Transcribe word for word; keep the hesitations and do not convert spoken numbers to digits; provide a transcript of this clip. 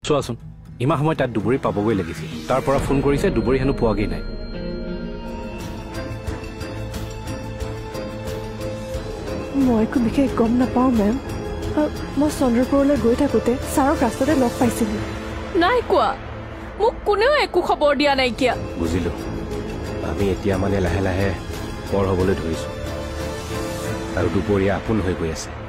চোৱাচোন ইমান সময় তাত দুবৰী পাবগৈ লাগিছিল তাৰ পৰা ফোন কৰিছে দুবৰী হেনো পোৱাগৈ নাই মই একো বিশেষ গম নাপাওঁ মেম মই চন্দ্ৰপুৰলৈ গৈ থাকোঁতে ছাৰক ৰাস্তাতে লগ পাইছিলোঁ নাই কোৱা মোক কোনেও একো খবৰ দিয়া নাইকিয়া বুজিলো আমি এতিয়া মানে লাহে লাহে পৰ হ'বলৈ ধৰিছোঁ আৰু দুপৰীয়া আপোন হৈ গৈ আছে